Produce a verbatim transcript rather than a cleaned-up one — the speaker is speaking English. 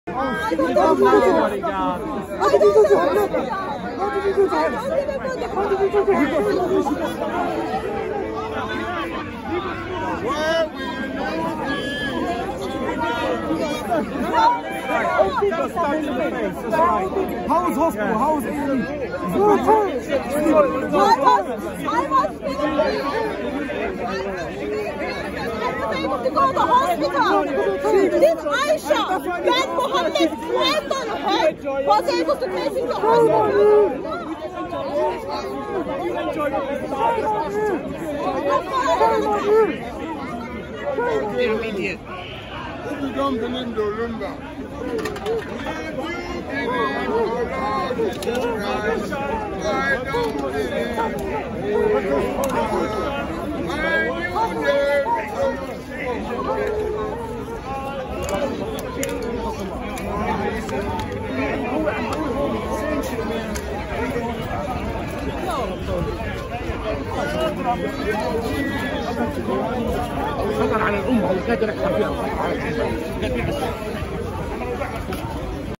I don't know. I How was hospital? How was it? I was able to go to the hospital. This Aisha Ben Mohammed went on her, was able to take him to hospital. Intermediate. خطر على الأمة وقادر يحصل فيها